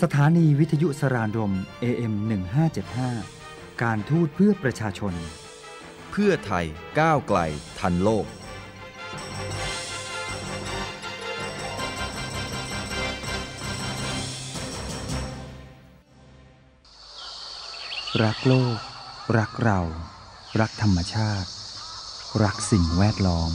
สถานีวิทยุสรานรม AM 1575การทูตเพื่อประชาชนเพื่อไทยก้าวไกลทันโลกรักโลกรักเรารักธรรมชาติรักสิ่งแวดล้อม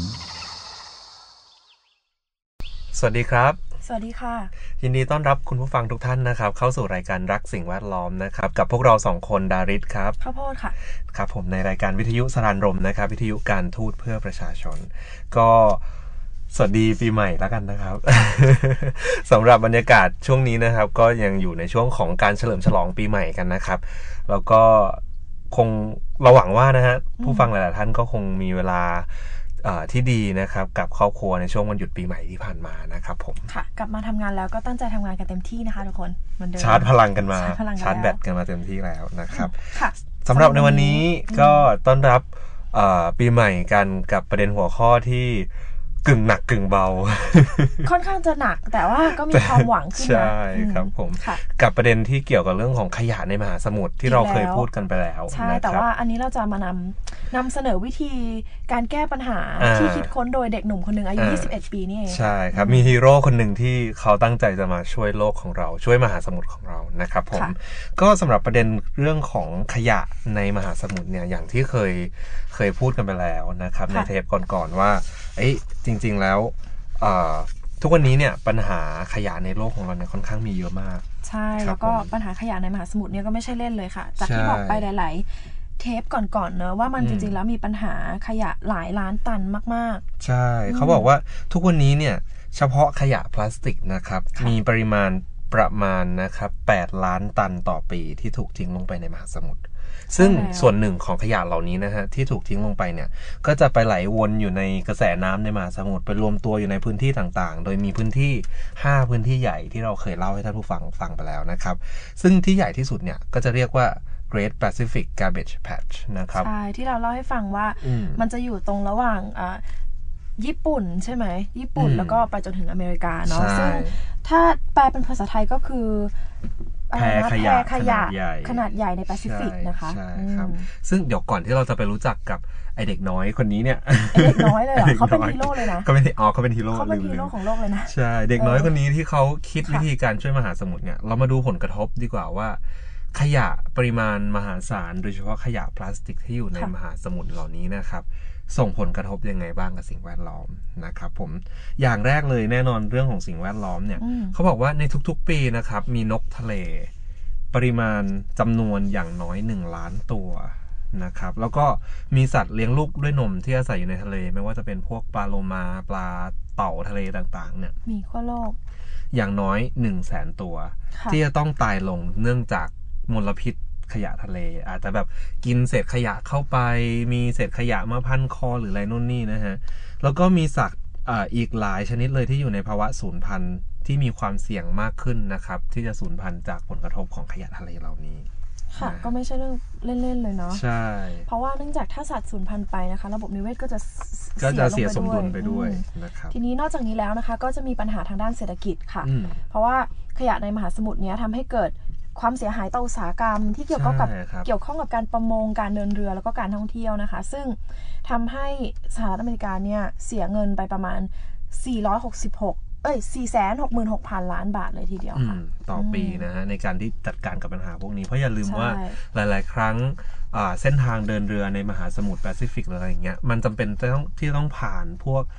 สวัสดีครับสวัสดีค่ะยินดีต้อนรับคุณผู้ฟังทุกท่านนะครับเข้าสู่รายการรักสิ่งแวดล้อมนะครับกับพวกเรา2คนดาริศครับข้าวโพดค่ะครับผมในรายการวิทยุสรานรมนะครับวิทยุการทูตเพื่อประชาชนก็สวัสดีปีใหม่แล้วกันนะครับ สำหรับบรรยากาศช่วงนี้นะครับก็ยังอยู่ในช่วงของการเฉลิมฉลองปีใหม่กันนะครับแล้วก็คงเราหวังว่านะฮะผู้ฟังหลายๆท่านก็คงมีเวลาที่ดีนะครับกับครอบครัวในช่วงวันหยุดปีใหม่ที่ผ่านมานะครับผมค่ะกลับมาทำงานแล้วก็ตั้งใจทำงานกันเต็มที่นะคะทุกคนเหมือนเดิมชาร์จพลังกันมาชาร์จแบตกันมาเต็มที่แล้วนะครับค่ะสำหรับในวันนี้ก็ต้อนรับปีใหม่กันกับประเด็นหัวข้อที่กึ่งหนักกึ่งเบาค่อนข้างจะหนักแต่ว่าก็มีความหวังขึ้นนะใช่ครับผมกับประเด็นที่เกี่ยวกับเรื่องของขยะในมหาสมุทรที่เราเคยพูดกันไปแล้วใช่แต่ว่าอันนี้เราจะมานำเสนอวิธีการแก้ปัญหาที่คิดค้นโดยเด็กหนุ่มคนหนึ่งอายุ21ปีนี่เองใช่ครับมีฮีโร่คนหนึ่งที่เขาตั้งใจจะมาช่วยโลกของเราช่วยมหาสมุทรของเรานะครับผมก็สำหรับประเด็นเรื่องของขยะในมหาสมุทรเนี่ยอย่างที่เคยพูดกันไปแล้วนะครับในเทปก่อนๆว่าจริงๆแล้วทุกวันนี้เนี่ยปัญหาขยะในโลกของเราเนี่ยค่อนข้างมีเยอะมากใช่แล้วก็ปัญหาขยะในมหาสมุทรเนี่ยก็ไม่ใช่เล่นเลยค่ะจากที่บอกไปหลายๆเทปก่อนๆเนอะว่ามันจริงๆแล้วมีปัญหาขยะหลายล้านตันมากๆใช่เขาบอกว่าทุกวันนี้เนี่ยเฉพาะขยะพลาสติกนะครับมีปริมาณประมาณนะครับ8ล้านตันต่อปีที่ถูกทิ้งลงไปในมหาสมุทรซึ่งส่วนหนึ่งของขยะเหล่านี้นะฮะที่ถูกทิ้งลงไปเนี่ยก็จะไปไหลวนอยู่ในกระแสน้ำในมหาสมุทรไปรวมตัวอยู่ในพื้นที่ต่างๆโดยมีพื้นที่5พื้นที่ใหญ่ที่เราเคยเล่าให้ท่านผู้ฟังไปแล้วนะครับซึ่งที่ใหญ่ที่สุดเนี่ยก็จะเรียกว่า Great Pacific Garbage Patch นะครับใช่ที่เราเล่าให้ฟังว่ามันจะอยู่ตรงระหว่างญี่ปุ่นใช่ไหมญี่ปุ่นแล้วก็ไปจนถึงอเมริกาเนาะซึ่งถ้าแปลเป็นภาษาไทยก็คือแพร่ขยะขนาดใหญ่ในแปซิฟิกนะคะใช่ครับซึ่งเดี๋ยวก่อนที่เราจะไปรู้จักกับไอเด็กน้อยคนนี้เนี่ยเด็กน้อยเลยเหรอเขาเป็นฮีโร่เลยนะเขาเป็นฮีโร่ของโลกเลยนะใช่เด็กน้อยคนนี้ที่เขาคิดวิธีการช่วยมหาสมุทรเนี่ยเรามาดูผลกระทบดีกว่าว่าขยะปริมาณมหาศาลโดยเฉพาะขยะพลาสติกที่อยู่ในมหาสมุทรเหล่านี้นะครับส่งผลกระทบยังไงบ้างกับสิ่งแวดล้อมนะครับผมอย่างแรกเลยแน่นอนเรื่องของสิ่งแวดล้อมเนี่ยเขาบอกว่าในทุกๆปีนะครับมีนกทะเลปริมาณจำนวนอย่างน้อย1ล้านตัวนะครับแล้วก็มีสัตว์เลี้ยงลูกด้วยนมที่อาศัยอยู่ในทะเลไม่ว่าจะเป็นพวกปลาโลมาปลาเต่าทะเลต่างๆเนี่ยมีทั่วโลกอย่างน้อย 100,000 ตัวที่จะต้องตายลงเนื่องจากมลพิษขยะทะเลอาจจะแบบกินเศษขยะเข้าไปมีเศษขยะมาพันคอหรืออะไรนู่นนี่นะฮะแล้วก็มีสัตว์อีกหลายชนิดเลยที่อยู่ในภาวะสูญพันธุ์ที่มีความเสี่ยงมากขึ้นนะครับที่จะสูญพันธุ์จากผลกระทบของขยะทะเลเหล่านี้ค่ะก็ไม่ใช่เรื่องเล่นๆเลยเนาะใช่เพราะว่าเนื่องจากถ้าสัตว์สูญพันธุ์ไปนะคะระบบนิเวศก็จะเสียสมดุลไปด้วยนะครับทีนี้นอกจากนี้แล้วนะคะก็จะมีปัญหาทางด้านเศรษฐกิจค่ะเพราะว่าขยะในมหาสมุทรเนี้ยทำให้เกิดความเสียหายต่ออุตสาหกรรมที่เกี่ยวข้องกับการประมงการเดินเรือแล้วก็การท่องเที่ยวนะคะซึ่งทำให้สหรัฐอเมริกาเนี่ยเสียเงินไปประมาณ466,000 ล้านบาทเลยทีเดียวค่ะต่อปีนะฮะในการที่จัดการกับปัญหาพวกนี้เพราะอย่าลืมว่าหลายๆครั้งเส้นทางเดินเรือในมหาสมุทรแปซิฟิกอะไรอย่างเงี้ยมันจำเป็นที่ต้องผ่านพวก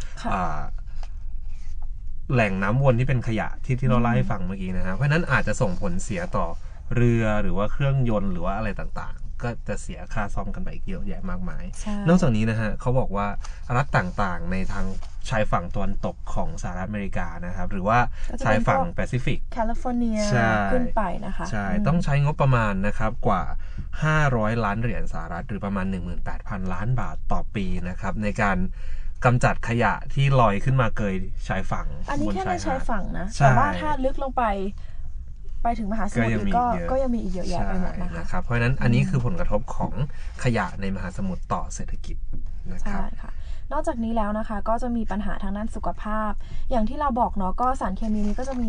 แหล่งน้ำวนที่เป็นขยะที่เราเล่าให้ฟังเมื่อกี้นะฮะเพราะนั้นอาจจะส่งผลเสียต่อเรือหรือว่าเครื่องยนต์หรือว่าอะไรต่างๆก็จะเสียค่าซ่อมกันไปอีกเยอะแยะมากมายนอกจากนี้นะฮะเขาบอกว่ารัฐต่างๆในทางชายฝั่งตะวันตกของสหรัฐอเมริกานะครับหรือว่าชายฝั่งแปซิฟิกแคลิฟอร์เนียขึ้นไปนะคะใช่ต้องใช้งบประมาณนะครับกว่า500 ล้านเหรียญสหรัฐหรือประมาณ 18,000 ล้านบาทต่อปีนะครับในการกำจัดขยะที่ลอยขึ้นมาเกยชายฝั่งอันนี้แค่ในชายฝั่งนะแต่ว่าถ้าลึกลงไปถึงมหาสมุทรก็ยังมีอีกเยอะแยะไปหมดนะคะเพราะฉะนั้นอันนี้คือผลกระทบของขยะในมหาสมุทรต่อเศรษฐกิจนะครับใช่ค่ะนอกจากนี้แล้วนะคะก็จะมีปัญหาทางด้านสุขภาพอย่างที่เราบอกเนาะก็สารเคมีนี้ก็จะมี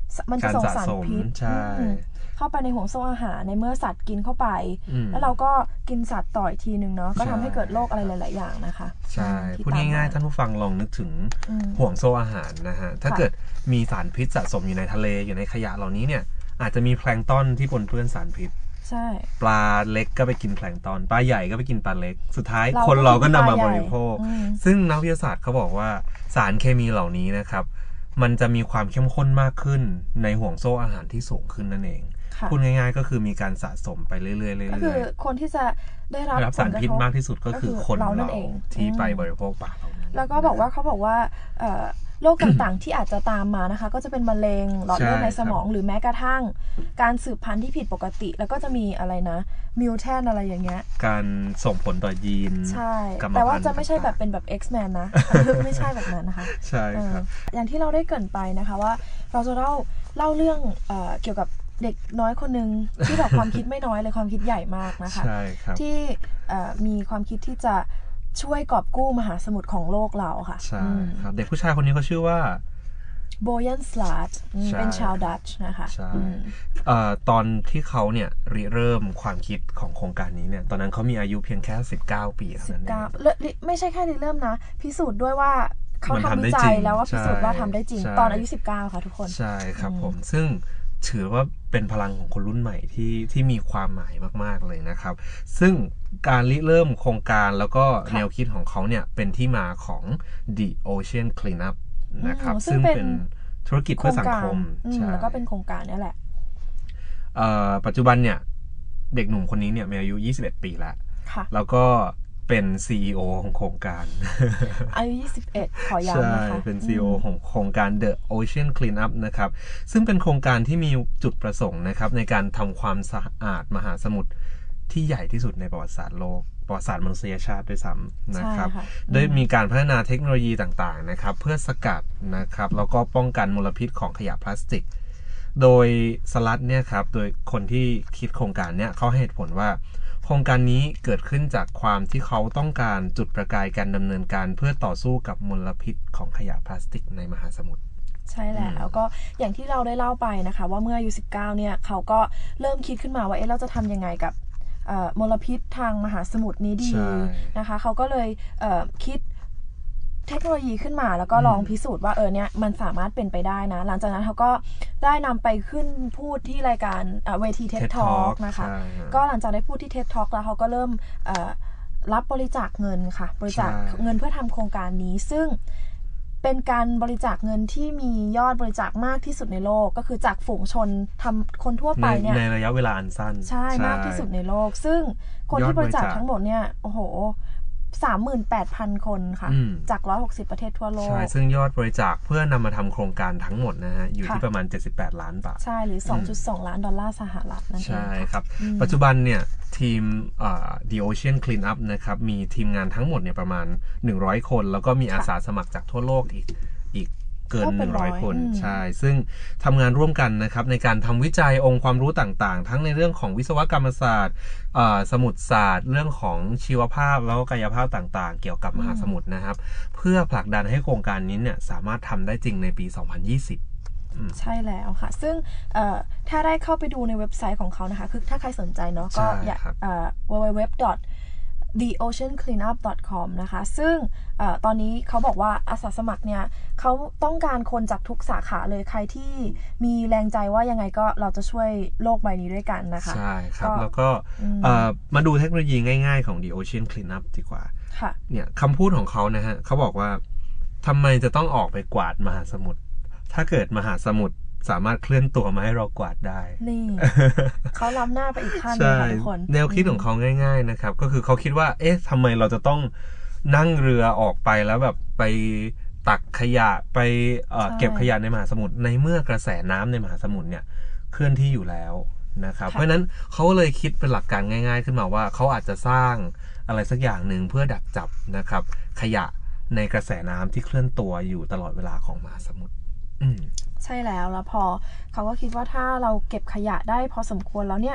มันจะส่งสารพิษเข้าไปในห่วงโซ่อาหารในเมื่อสัตว์กินเข้าไปแล้วเราก็กินสัตว์ต่ออีกทีนึงเนาะก็ทำให้เกิดโรคอะไรหลายๆอย่างนะคะใช่พูดง่ายๆท่านผู้ฟังลองนึกถึงห่วงโซ่อาหารนะฮะถ้าเกิดมีสารพิษสะสมอยู่ในทะเลอยู่ในขยะเหล่านี้เนี่ยอาจจะมีแพลงก์ตอนที่ปนเปื้อนสารพิษใช่ปลาเล็กก็ไปกินแพลงก์ตอนปลาใหญ่ก็ไปกินปลาเล็กสุดท้ายคนเราก็นำมาบริโภคซึ่งนักวิทยาศาสตร์เขาบอกว่าสารเคมีเหล่านี้นะครับมันจะมีความเข้มข้นมากขึ้นในห่วงโซ่อาหารที่สูงขึ้นนั่นเองพูดง่ายๆก็คือมีการสะสมไปเรื่อยๆเรื่อยๆก็คือคนที่จะได้รับสารพิษมากที่สุดก็คือคนเราที่ไปบริโภคปลาเหล่านี้แล้วก็บอกว่าเขาบอกว่าโรคต่างๆที่อาจจะตามมานะคะก็จะเป็นมะเร็งหลอดเลือดในสมองหรือแม้กระทั่งการสืบพันธุ์ที่ผิดปกติแล้วก็จะมีอะไรนะมิวแทนอะไรอย่างเงี้ยการส่งผลต่อยีนใช่แต่ว่าจะไม่ใช่แบบเป็นแบบ X-Men นะ ไม่ใช่แบบนั้นนะคะใช่ครับอย่างที่เราได้เกริ่นไปนะคะว่าเราจะเล่าเรื่องเกี่ยวกับเด็กน้อยคนนึงที่แบบความคิดไม่น้อยเลยความคิดใหญ่มากนะคะใช่ครับที่มีความคิดที่จะช่วยกอบกู้มหาสมุทรของโลกเราค่ะใช่ครับเด็กผู้ชายคนนี้เขาชื่อว่าโบยันสลาดเป็นชาวดัตช์นะคะใช่ตอนที่เขาเนี่ยเริ่มความคิดของโครงการนี้เนี่ยตอนนั้นเขามีอายุเพียงแค่19 ปีเท่านั้นเองไม่ใช่แค่เริ่มนะพิสูจน์ด้วยว่าเขาทำวิจัยแล้วว่าพิสูจน์ว่าทำได้จริงตอนอายุ19ค่ะทุกคนใช่ครับผมซึ่งถือว่าเป็นพลังของคนรุ่นใหม่ที่มีความหมายมากๆเลยนะครับซึ่งการเริ่มโครงการแล้วก็แนวคิดของเขาเนี่ยเป็นที่มาของ The Ocean Cleanup นะครับซึ่งเป็นธุรกิจเพื่อสังคมแล้วก็เป็นโครงการนี่แหละปัจจุบันเนี่ยเด็กหนุ่มคนนี้เนี่ยมีอายุ21 ปีแล้วแล้วก็เป็น CEO ของโครงการอายุ21ขอย้ำนะคะใช่เป็น CEO ของโครงการ The Ocean Cleanup นะครับซึ่งเป็นโครงการที่มีจุดประสงค์นะครับในการทำความสะอาดมหาสมุทรที่ใหญ่ที่สุดในประวัติศาสตร์โลกประวัติศาสตร์มนุษยชาติด้วยซ้ำนะครับโดยมีการพัฒนาเทคโนโลยีต่างๆนะครับเพื่อสกัดนะครับแล้วก็ป้องกันมลพิษของขยะพลาสติกโดยสลัดเนี่ยครับโดยคนที่คิดโครงการเนี่ยเขาให้เหตุผลว่าโครงการนี้เกิดขึ้นจากความที่เขาต้องการจุดประกายการดำเนินการเพื่อต่อสู้กับมลพิษของขยะพลาสติกในมหาสมุทรใช่แล้วก็อย่างที่เราได้เล่าไปนะคะว่าเมื่ออายุ19เนี่ยเขาก็เริ่มคิดขึ้นมาว่าเราจะทำยังไงกับมลพิษทางมหาสมุทรนี้ดีนะคะเขาก็เลยคิดเทคโนโลยีขึ้นมาแล้วก็ลองพิสูจน์ว่าเนี่ยมันสามารถเป็นไปได้นะหลังจากนั้นเขาก็ได้นำไปขึ้นพูดที่รายการเวที TED Talk นะคะก็หลังจากได้พูดที่ TED Talk แล้วเขาก็เริ่มรับบริจาคเงินค่ะบริจาคเงินเพื่อทำโครงการนี้ซึ่งเป็นการบริจาคเงินที่มียอดบริจาคมากที่สุดในโลกก็คือจากฝูงชนคนทั่วไปเนี่ยในระยะเวลาอันสั้นใช่มากที่สุดในโลกซึ่งคนที่บริจาคทั้งหมดเนี่ยโอ้โห38,000 คนค่ะจาก160ประเทศทั่วโลกใช่ซึ่งยอดบริจาคเพื่อนำมาทำโครงการทั้งหมดนะฮะอยู่ที่ประมาณ78 ล้านบาทใช่หรือ 2.2 ล้านดอลลาร์สหรัฐนั่นเองใช่ครับปัจจุบันเนี่ยทีมThe Ocean Cleanup นะครับมีทีมงานทั้งหมดเนี่ยประมาณ100 คนแล้วก็มีอาสาสมัครจากทั่วโลกอีกเกิน100 คนใช่ซึ่งทำงานร่วมกันนะครับในการทำวิจัยองค์ความรู้ต่างๆทั้งในเรื่องของวิศวกรรมศาสตร์สมุทรศาสตร์เรื่องของชีวภาพแล้วก็กายภาพต่างๆเกี่ยวกับมหาสมุทรนะครับเพื่อผลักดันให้โครงการนี้เนี่ยสามารถทำได้จริงในปี 2020 ใช่แล้วค่ะซึ่งถ้าได้เข้าไปดูในเว็บไซต์ของเขานะคะคือถ้าใครสนใจเนาะก็อยากwww.theoceancleanup.com นะคะซึ่งตอนนี้เขาบอกว่าอาสาสมัครเนี่ยเขาต้องการคนจากทุกสาขาเลยใครที่มีแรงใจว่ายังไงก็เราจะช่วยโลกใบนี้ด้วยกันนะคะใช่ครับแล้วก็มาดูเทคโนโลยีง่ายๆของ The Ocean Cleanup ดีกว่าเนี่ยคำพูดของเขานะฮะเขาบอกว่าทำไมจะต้องออกไปกวาดมหาสมุทรถ้าเกิดมหาสมุทรสามารถเคลื่อนตัวมาให้เรากวาดได้นี่ เขาล้ำหน้าไปอีกขั้นเลยค่ะทุกคนแนวคิดของเขาง่ายๆนะครับก็คือเขาคิดว่าทำไมเราจะต้องนั่งเรือออกไปแล้วแบบไปตักขยะไปเก็บขยะในมหาสมุทรในเมื่อกระแสน้ำในมหาสมุทรเนี่ยเคลื่อนที่อยู่แล้วนะครับเพราะฉะนั้นเขาเลยคิดเป็นหลักการง่ายๆขึ้นมาว่าเขาอาจจะสร้างอะไรสักอย่างหนึ่งเพื่อดักจับนะครับขยะในกระแสน้ำที่เคลื่อนตัวอยู่ตลอดเวลาของมหาสมุทรใช่แล้วพอเขาก็คิดว่าถ้าเราเก็บขยะได้พอสมควรแล้วเนี่ย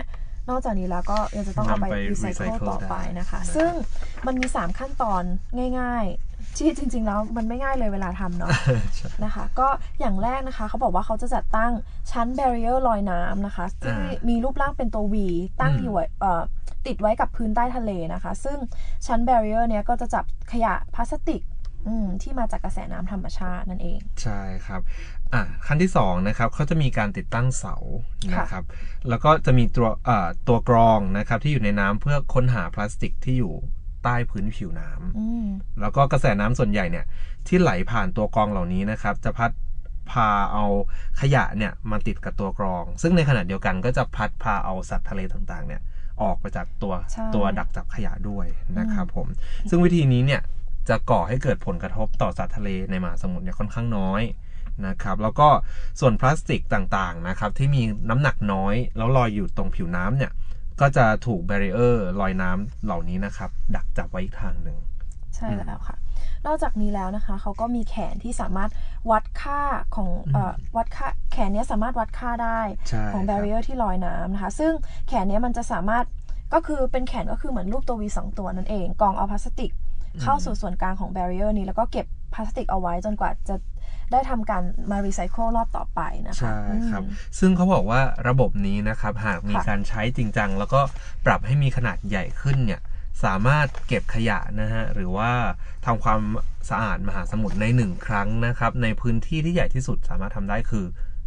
นอกจากนี้แล้วก็ยังจะต้องเอาไปรีไซเคิลต่อไปนะคะซึ่งมันมี3ขั้นตอนง่ายๆที่จริงๆแล้วมันไม่ง่ายเลยเวลาทำเนาะ นะคะก็อย่างแรกนะคะเขาบอกว่าเขาจะจัดตั้งชั้นแบรีเออร์ลอยน้ำนะคะที่มีรูปร่างเป็นตัว V ตั้งอยู่ติดไว้กับพื้นใต้ทะเลนะคะซึ่งชั้นแบรีเออร์เนี้ยก็จะจับขยะพลาสติกที่มาจากกระแสน้ำธรรมชาตินั่นเองใช่ครับขั้นที่2นะครับเขาจะมีการติดตั้งเสานะครับแล้วก็จะมีตัวกรองนะครับที่อยู่ในน้ำเพื่อค้นหาพลาสติกที่อยู่ใต้พื้นผิวน้ำแล้วก็กระแสน้ำส่วนใหญ่เนี่ยที่ไหลผ่านตัวกรองเหล่านี้นะครับจะพัดพาเอาขยะเนี่ยมาติดกับตัวกรองซึ่งในขณะเดียวกันก็จะพัดพาเอาสัตว์ทะเลต่างๆเนี่ยออกไปจากตัวดักจับขยะด้วยนะครับผมซึ่งวิธีนี้เนี่ยจะก่อให้เกิดผลกระทบต่อสัตว์ทะเลในมหาสมุทรเนี่ยค่อนข้างน้อยนะครับแล้วก็ส่วนพลาสติกต่างๆนะครับที่มีน้ำหนักน้อยแล้วลอยอยู่ตรงผิวน้ำเนี่ยก็จะถูกแบรีเออร์ลอยน้ำเหล่านี้นะครับดักจับไว้อีกทางหนึ่งใช่แล้วค่ะนอกจากนี้แล้วนะคะเขาก็มีแขนที่สามารถวัดค่าของวัดค่าแขนนี้สามารถวัดค่าได้ของแบรีเออร์ที่ลอยน้ำนะคะซึ่งแขนนี้มันจะสามารถก็คือเป็นแขนก็คือเหมือนรูปตัว V 2 ตัวนั่นเองกรองเอาพลาสติกเข้าสู่ส่วนกลางของแบรีเออร์นี้แล้วก็เก็บพลาสติกเอาไว้จนกว่าจะได้ทำการมารีไซเคิลรอบต่อไปนะคะใช่ครับซึ่งเขาบอกว่าระบบนี้นะครับหากมีการใช้จริงจังแล้วก็ปรับให้มีขนาดใหญ่ขึ้นเนี่ยสามารถเก็บขยะนะฮะหรือว่าทำความสะอาดมหาสมุทรใน1ครั้งนะครับในพื้นที่ที่ใหญ่ที่สุดสามารถทำได้คือ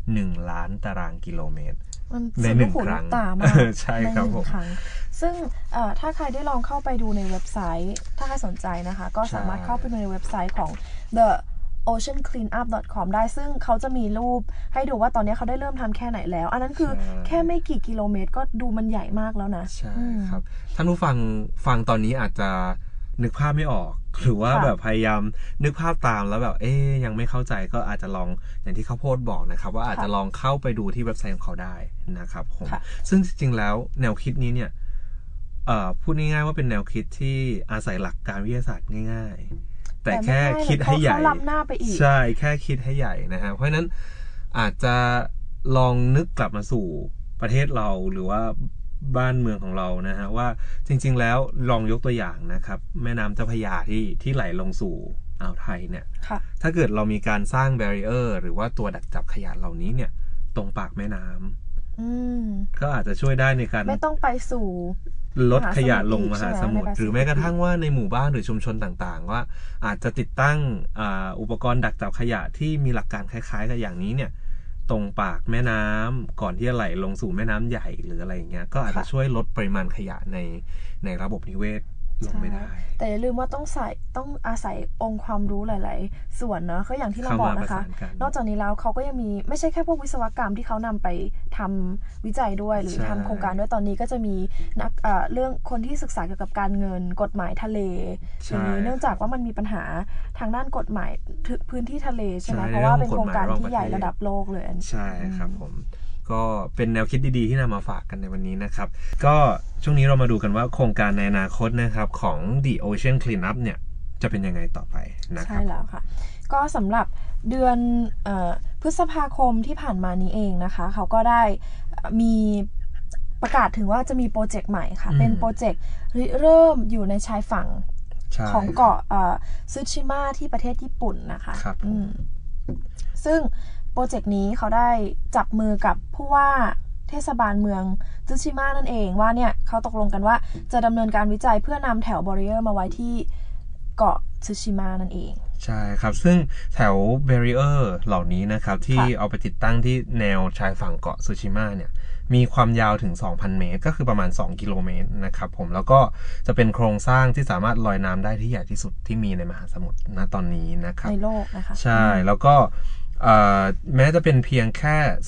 1 ล้านตารางกิโลเมตรใน1ครั้งใช่ครับผมซึ่งถ้าใครได้ลองเข้าไปดูในเว็บไซต์ถ้าใครสนใจนะคะก็สามารถเข้าไปดูในเว็บไซต์ของ the oceancleanup.com ได้ซึ่งเขาจะมีรูปให้ดูว่าตอนนี้เขาได้เริ่มทำแค่ไหนแล้วอันนั้นคือแค่ไม่กี่กิโลเมตรก็ดูมันใหญ่มากแล้วนะใช่ครับท่านผู้ฟังตอนนี้อาจจะนึกภาพไม่ออกหรือว่าแบบพยายามนึกภาพตามแล้วแบบยังไม่เข้าใจก็อาจจะลองอย่างที่เขาโพสต์บอกนะครับว่าอาจจะลองเข้าไปดูที่เว็บไซต์ของเขาได้นะครับผมซึ่งจริงๆแล้วแนวคิดนี้เนี่ยพูดง่ายๆว่าเป็นแนวคิดที่อาศัยหลักการวิทยาศาสตร์ง่ายๆแต่แค่คิดให้ใหญ่ใช่แค่คิดให้ใหญ่นะฮะเพราะฉะนั้นอาจจะลองนึกกลับมาสู่ประเทศเราหรือว่าบ้านเมืองของเรานะฮะว่าจริงๆแล้วลองยกตัวอย่างนะครับแม่น้ำเจ้าพระยาที่ไหลลงสู่อ่าวไทยเนี่ยถ้าเกิดเรามีการสร้างแบรีเออร์หรือว่าตัวดักจับขยะเหล่านี้เนี่ยตรงปากแม่น้ำก็อาจจะช่วยได้ในการไม่ต้องไปสู่ลดขยะลงมหาสมุทรหรือแม้กระทั่งว่าในหมู่บ้านหรือชุมชนต่างๆว่าอาจจะติดตั้งอุปกรณ์ดักจับขยะที่มีหลักการคล้ายๆกับอย่างนี้เนี่ยตรงปากแม่น้ำก่อนที่จะไหลลงสู่แม่น้ำใหญ่หรืออะไรอย่างเงี้ยก็อาจจะช่วยลดปริมาณขยะในระบบนิเวศลงไม่ได้แต่อย่าลืมว่าต้องอาศัยองค์ความรู้หลายๆส่วนเนาะก็อย่างที่เราบอกนะคะนอกจากนี้แล้วเขาก็ยังมีไม่ใช่แค่พวกวิศวกรรมที่เขานำไปทำวิจัยด้วยหรือทำโครงการด้วยตอนนี้ก็จะมีนักเรื่องคนที่ศึกษาเกี่ยวกับการเงินกฎหมายทะเลอย่างนี้เนื่องจากว่ามันมีปัญหาทางด้านกฎหมายพื้นที่ทะเลใช่ไหมเพราะว่าเป็นโครงการที่ใหญ่ระดับโลกเลยใช่ครับผมก็เป็นแนวคิดดีๆที่นำมาฝากกันในวันนี้นะครับก็ช่วงนี้เรามาดูกันว่าโครงการในอนาคตนะครับของ The Ocean Cleanup เนี่ยจะเป็นยังไงต่อไปนะครับใช่แล้วค่ะก็สำหรับเดือนพฤษภาคมที่ผ่านมานี้เองนะคะเขาก็ได้มีประกาศถึงว่าจะมีโปรเจกต์ใหม่ค่ะเป็นโปรเจกต์เริ่มอยู่ในชายฝั่งของเกาะซึชิมะที่ประเทศญี่ปุ่นนะคะซึ่งโปรเจกต์นี้เขาได้จับมือกับผู้ว่าเทศบาลเมืองซึชิมะนั่นเองว่าเนี่ยเขาตกลงกันว่าจะดำเนินการวิจัยเพื่อนำแถวแบรีเออร์มาไว้ที่เกาะซึชิมะนั่นเองใช่ครับซึ่งแถวแบรีเออร์เหล่านี้นะครับที่เอาไปติดตั้งที่แนวชายฝั่งเกาะซึชิมะเนี่ยมีความยาวถึง 2,000 เมตรก็คือประมาณ2กิโลเมตรนะครับผมแล้วก็จะเป็นโครงสร้างที่สามารถลอยน้ำได้ที่ใหญ่ที่สุดที่มีในมหาสมุทรณตอนนี้นะครับในโลกนะคะใช่แล้วก็แม้จะเป็นเพียงแค่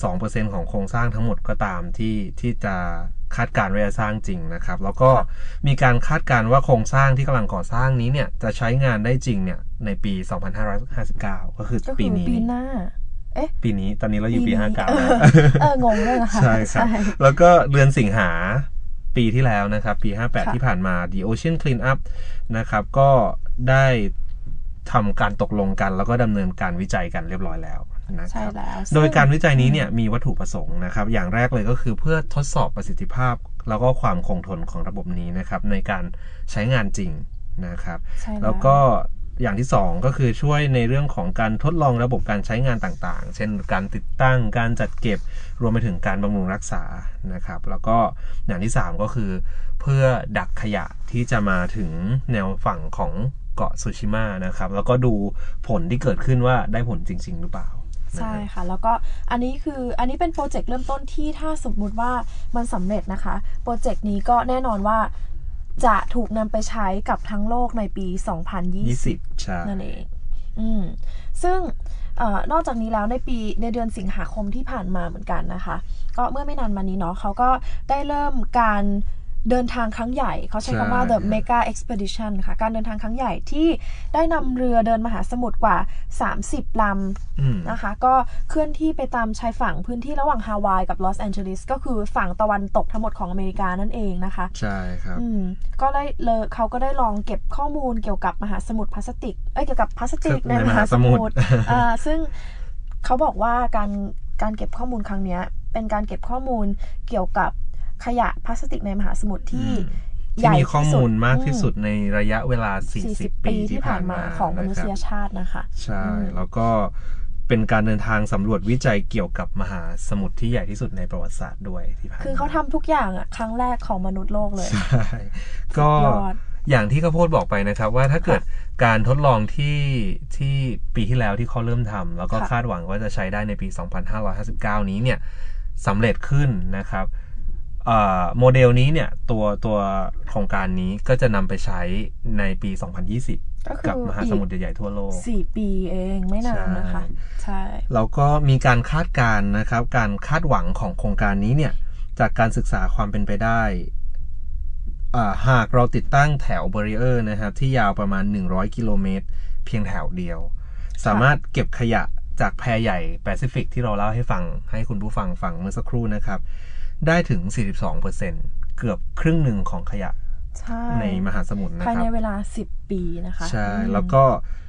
2% ของโครงสร้างทั้งหมดก็ตามที่จะคาดการณ์ว่าจะสร้างจริงนะครับแล้วก็มีการคาดการณ์ว่าโครงสร้างที่กำลังก่อสร้างนี้เนี่ยจะใช้งานได้จริงเนี่ยในปี 2559 ก็คือปีนี้ปีหน้าปีนี้ตอนนี้เราอยู่ปี 59 แล้วงงเลยนะคะใช่ครับแล้วก็เดือนสิงหาปีที่แล้วนะครับปี 58 ที่ผ่านมา The Ocean Cleanup นะครับก็ได้ทำการตกลงกันแล้วก็ดำเนินการวิจัยกันเรียบร้อยแล้วนะครับโดยการวิจัยนี้เนี่ยมีวัตถุประสงค์นะครับอย่างแรกเลยก็คือเพื่อทดสอบประสิทธิภาพแล้วก็ความคงทนของระบบนี้นะครับในการใช้งานจริงนะครับแล้วก็อย่างที่2ก็คือช่วยในเรื่องของการทดลองระบบการใช้งานต่างๆเช่นการติดตั้งการจัดเก็บรวมไปถึงการบำรุงรักษานะครับแล้วก็อย่างที่3ก็คือเพื่อดักขยะที่จะมาถึงแนวฝั่งของเกาะซูชิมะนะครับแล้วก็ดูผลที่เกิดขึ้นว่าได้ผลจริงๆหรือเปล่าใช่ค่ะแล้วก็อันนี้เป็นโปรเจกต์เริ่มต้นที่ถ้าสมมุติว่ามันสำเร็จนะคะโปรเจกต์นี้ก็แน่นอนว่าจะถูกนำไปใช้กับทั้งโลกในปี 2020 นั่นเองซึ่งนอกจากนี้แล้วในเดือนสิงหาคมที่ผ่านมาเหมือนกันนะคะก็เมื่อไม่นานมานี้เนาะเขาก็ได้เริ่มการเดินทางครั้งใหญ่เขาใช้คำว่า The Mega Expedition ค่ะการเดินทางครั้งใหญ่ที่ได้นำเรือเดินมหาสมุทรกว่า30 ลำนะคะก็เคลื่อนที่ไปตามชายฝั่งพื้นที่ระหว่างฮาวายกับลอสแอนเจลิสก็คือฝั่งตะวันตกทั้งหมดของอเมริกานั่นเองนะคะใช่ครับเขาก็ได้ลองเก็บข้อมูลเกี่ยวกับมหาสมุทรพลาสติกเกี่ยวกับพลาสติกในมหาสมุทรซึ่งเขาบอกว่าการเก็บข้อมูลครั้งนี้เป็นการเก็บข้อมูลเกี่ยวกับขยะพลาสติกในมหาสมุทรที่ใหญ่ที่มีข้อมูลมากที่สุดในระยะเวลา40 ปีที่ผ่านมาของมนุษยชาตินะคะใช่แล้วก็เป็นการเดินทางสำรวจวิจัยเกี่ยวกับมหาสมุทรที่ใหญ่ที่สุดในประวัติศาสตร์ด้วยที่ผ่านมาคือเขาทำทุกอย่างครั้งแรกของมนุษย์โลกเลยใช่ก็อย่างที่ข้าวโพดบอกไปนะครับว่าถ้าเกิดการทดลองที่ปีที่แล้วที่เขาเริ่มทำแล้วก็คาดหวังว่าจะใช้ได้ในปี 2559 นี้เนี่ยสำเร็จขึ้นนะครับโมเดลนี้เนี่ยตัวโครงการนี้ก็จะนำไปใช้ในปี 2020 กับมหาสมุทรใหญ่ๆทั่วโลก 4 ปีเองไม่นานนะคะใช่แล้วก็มีการคาดการณ์นะครับการคาดหวังของโครงการนี้เนี่ยจากการศึกษาความเป็นไปได้หากเราติดตั้งแถวบารีเออร์นะครับที่ยาวประมาณ100 กิโลเมตรเพียงแถวเดียวสามารถเก็บขยะจากแพใหญ่แปซิฟิกที่เราเล่าให้ฟังให้คุณผู้ฟังฟังเมื่อสักครู่นะครับได้ถึง 42% เกือบครึ่งหนึ่งของขยะในมหาสมุทรนะครับภายในเวลา10 ปีนะคะใช่แล้วก็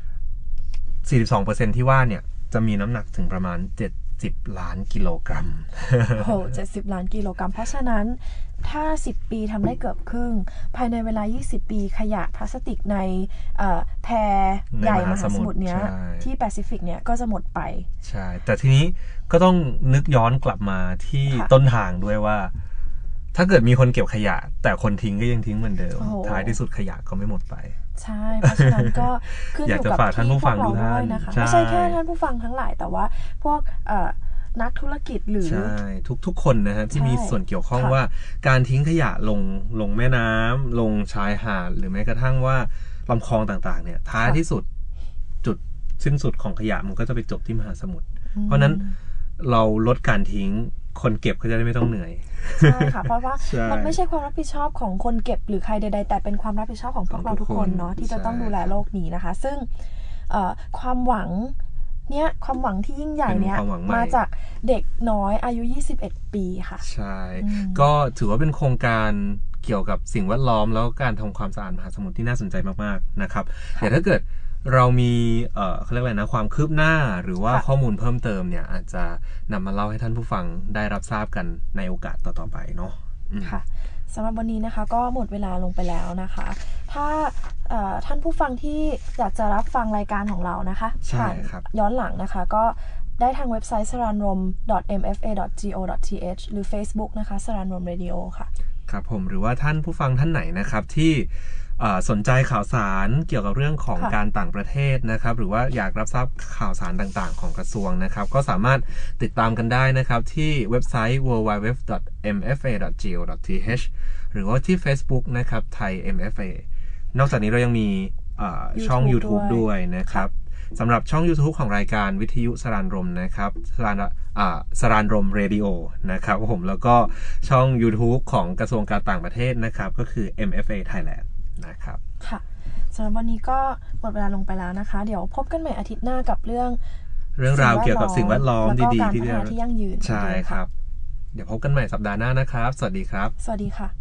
42% ที่ว่าเนี่ยจะมีน้ำหนักถึงประมาณ70 ล้านกิโลกรัมโอ้โห70 ล้านกิโลกรัมเพราะฉะนั้นถ้า10 ปีทำได้เกือบครึ่งภายในเวลา20 ปีขยะพลาสติกในแพใหญ่มหาสมุทรเนี้ยที่แปซิฟิกเนี่ยก็จะหมดไปใช่แต่ทีนี้ก็ต้องนึกย้อนกลับมาที่ต้นทางด้วยว่าถ้าเกิดมีคนเก็บขยะแต่คนทิ้งก็ยังทิ้งเหมือนเดิมท้ายที่สุดขยะก็ไม่หมดไปใช่เพราะฉะนั้นก็ขึ้นอยู่กับที่พวกเราด้วยนะคะไม่ใช่แค่ท่านผู้ฟังทั้งหลายแต่ว่าพวกนักธุรกิจหรือใช่ทุกคนนะฮะที่มีส่วนเกี่ยวข้องว่าการทิ้งขยะลงแม่น้ำลงชายหาดหรือแม้กระทั่งว่าลำคลองต่างๆเนี่ยท้ายที่สุดจุดสิ้นสุดของขยะมันก็จะไปจบที่มหาสมุทรเพราะนั้นเราลดการทิ้งคนเก็บก็จะได้ไม่ต้องเหนื่อยใช่ค่ะเพราะว่ามันไม่ใช่ความรับผิดชอบของคนเก็บหรือใครใดๆแต่เป็นความรับผิดชอบของพวกเราทุกคนเนาะที่จะต้องดูแลโลกนี้นะคะซึ่งความหวังที่ยิ่งใหญ่เนี้ยมาจากเด็กน้อยอายุ21 ปีค่ะใช่ก็ถือว่าเป็นโครงการเกี่ยวกับสิ่งแวดล้อมแล้วการทำความสะอาดมหาสมุทรที่น่าสนใจมากๆนะครับเดี๋ยวถ้าเกิดเรามีเขาเรียกอะไรนะความคืบหน้าหรือว่าข้อมูลเพิ่มเติมเนี่ยอาจจะนำมาเล่าให้ท่านผู้ฟังได้รับทราบกันในโอกาสต่อๆไปเนาะค่ะสำหรับวันนี้นะคะก็หมดเวลาลงไปแล้วนะคะถ้าท่านผู้ฟังที่อยากจะรับฟังรายการของเรานะคะใช่ครับย้อนหลังนะคะก็ได้ทางเว็บไซต์ saranrom.mfa.go.th หรือ Facebook นะคะ Saranrom Radio ค่ะครับผมหรือว่าท่านผู้ฟังท่านไหนนะครับที่สนใจข่าวสารเกี่ยวกับเรื่องของการต่างประเทศนะครับหรือว่าอยากรับทราบข่าวสารต่างๆของกระทรวงนะครับก็สามารถติดตามกันได้นะครับที่เว็บไซต์ www.mfa.go.th หรือว่าที่ Facebook นะครับไทย MFA นอกจากนี้เรายังมีช่อง YouTube ด้วยนะครับสำหรับช่อง YouTube ของรายการวิทยุสรานรมนะครับสรานรมเรดิโอนะครับผมแล้วก็ช่อง YouTube ของกระทรวงการต่างประเทศนะครับก็คือ MFA Thailand นะครับค่ะสำหรับวันนี้ก็หมดเวลาลงไปแล้วนะคะเดี๋ยวพบกันใหม่อาทิตย์หน้ากับเรื่องราวเกี่ยวกับสิ่งแวดล้อมดีๆที่ยั่งยืนใช่ครับเดี๋ยวพบกันใหม่สัปดาห์หน้านะครับสวัสดีครับสวัสดีค่ะ